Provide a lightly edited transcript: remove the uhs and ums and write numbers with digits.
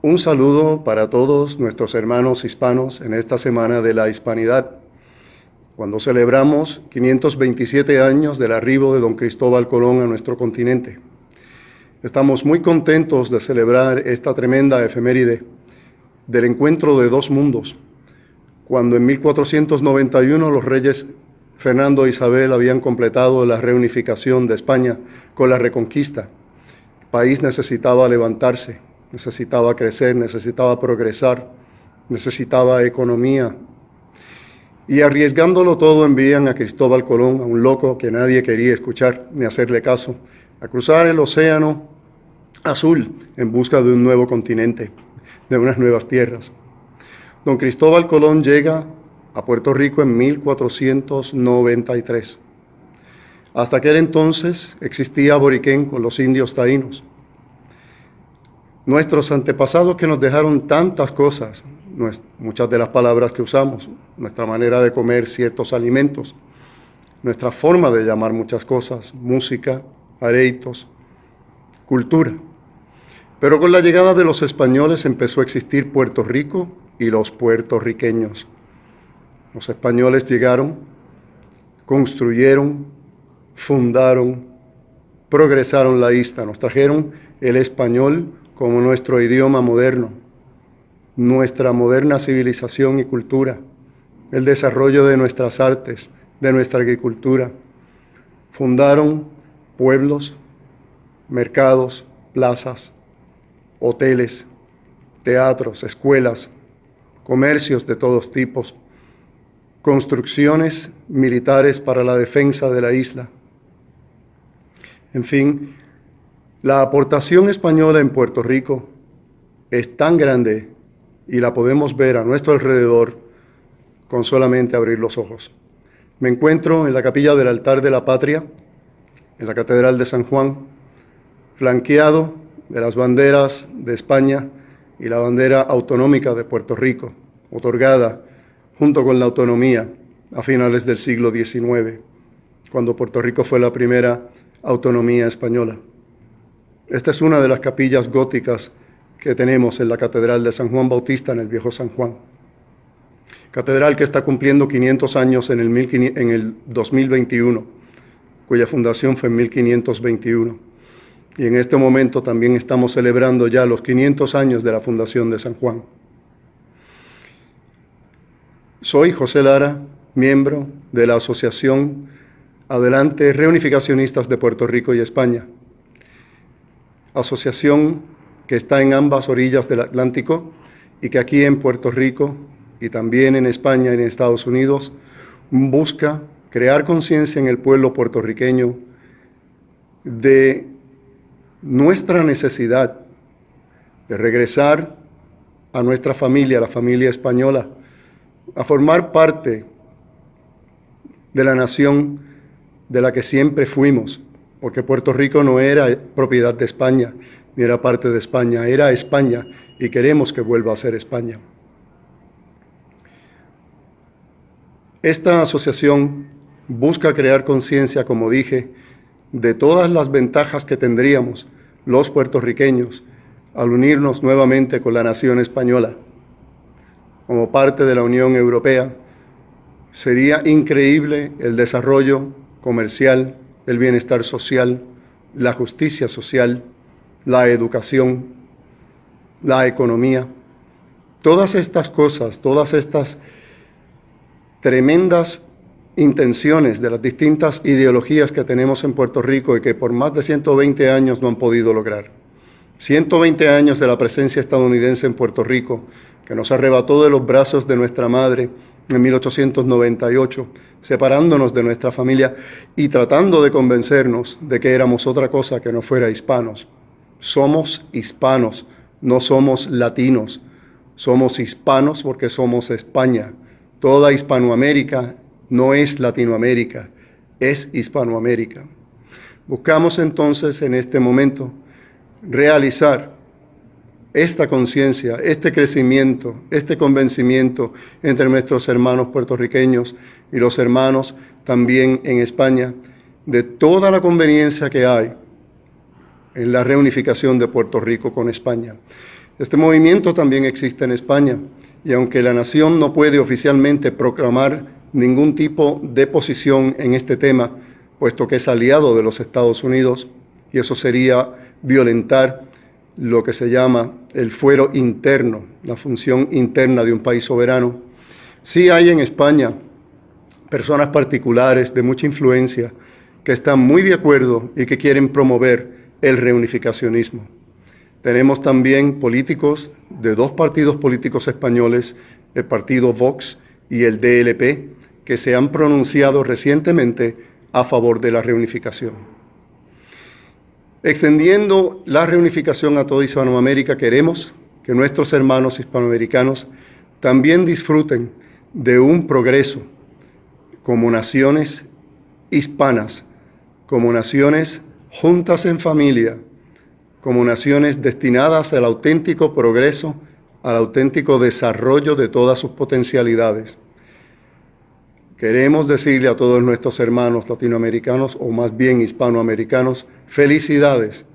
Un saludo para todos nuestros hermanos hispanos en esta Semana de la Hispanidad, cuando celebramos 527 años del arribo de don Cristóbal Colón a nuestro continente. Estamos muy contentos de celebrar esta tremenda efeméride del encuentro de dos mundos, cuando en 1491 los reyes Fernando e Isabel habían completado la reunificación de España con la Reconquista. El país necesitaba levantarse, necesitaba crecer, necesitaba progresar, necesitaba economía. Y arriesgándolo todo envían a Cristóbal Colón, a un loco que nadie quería escuchar ni hacerle caso, a cruzar el océano azul en busca de un nuevo continente, de unas nuevas tierras. Don Cristóbal Colón llega a Puerto Rico en 1493. Hasta aquel entonces existía Boriquén con los indios taínos. Nuestros antepasados que nos dejaron tantas cosas, muchas de las palabras que usamos, nuestra manera de comer ciertos alimentos, nuestra forma de llamar muchas cosas, música, areitos, cultura. Pero con la llegada de los españoles empezó a existir Puerto Rico y los puertorriqueños. Los españoles llegaron, construyeron, fundaron, progresaron la isla, nos trajeron el español como nuestro idioma moderno, nuestra moderna civilización y cultura, el desarrollo de nuestras artes, de nuestra agricultura. Fundaron pueblos, mercados, plazas, hoteles, teatros, escuelas, comercios de todos tipos, construcciones militares para la defensa de la isla. En fin, la aportación española en Puerto Rico es tan grande y la podemos ver a nuestro alrededor con solamente abrir los ojos. Me encuentro en la capilla del Altar de la Patria, en la Catedral de San Juan, flanqueado de las banderas de España y la bandera autonómica de Puerto Rico, otorgada junto con la autonomía a finales del siglo XIX, cuando Puerto Rico fue la primera autonomía española. Esta es una de las capillas góticas que tenemos en la Catedral de San Juan Bautista en el Viejo San Juan. Catedral que está cumpliendo 500 años en el 2021, cuya fundación fue en 1521. Y en este momento también estamos celebrando ya los 500 años de la fundación de San Juan. Soy José Lara, miembro de la Asociación Adelante Reunificacionistas de Puerto Rico y España, asociación que está en ambas orillas del Atlántico y que aquí en Puerto Rico y también en España y en Estados Unidos busca crear conciencia en el pueblo puertorriqueño de nuestra necesidad de regresar a nuestra familia, la familia española, a formar parte de la nación de la que siempre fuimos, porque Puerto Rico no era propiedad de España, ni era parte de España, era España, y queremos que vuelva a ser España. Esta asociación busca crear conciencia, como dije, de todas las ventajas que tendríamos los puertorriqueños al unirnos nuevamente con la nación española. Como parte de la Unión Europea, sería increíble el desarrollo comercial, el bienestar social, la justicia social, la educación, la economía. Todas estas cosas, todas estas tremendas intenciones de las distintas ideologías que tenemos en Puerto Rico y que por más de 120 años no han podido lograr. 120 años de la presencia estadounidense en Puerto Rico, que nos arrebató de los brazos de nuestra madre en 1898, separándonos de nuestra familia y tratando de convencernos de que éramos otra cosa que no fuera hispanos. Somos hispanos, no somos latinos. Somos hispanos porque somos España. Toda Hispanoamérica no es Latinoamérica, es Hispanoamérica. Buscamos entonces en este momento realizar esta conciencia, este crecimiento, este convencimiento entre nuestros hermanos puertorriqueños y los hermanos también en España, de toda la conveniencia que hay en la reunificación de Puerto Rico con España. Este movimiento también existe en España y aunque la nación no puede oficialmente proclamar ningún tipo de posición en este tema, puesto que es aliado de los Estados Unidos, y eso sería violentar lo que se llama el fuero interno, la función interna de un país soberano. Sí hay en España personas particulares de mucha influencia que están muy de acuerdo y que quieren promover el reunificacionismo. Tenemos también políticos de dos partidos políticos españoles, el partido Vox y el DLP, que se han pronunciado recientemente a favor de la reunificación. Extendiendo la reunificación a toda Hispanoamérica, queremos que nuestros hermanos hispanoamericanos también disfruten de un progreso como naciones hispanas, como naciones juntas en familia, como naciones destinadas al auténtico progreso, al auténtico desarrollo de todas sus potencialidades. Queremos decirle a todos nuestros hermanos latinoamericanos, o más bien hispanoamericanos, felicidades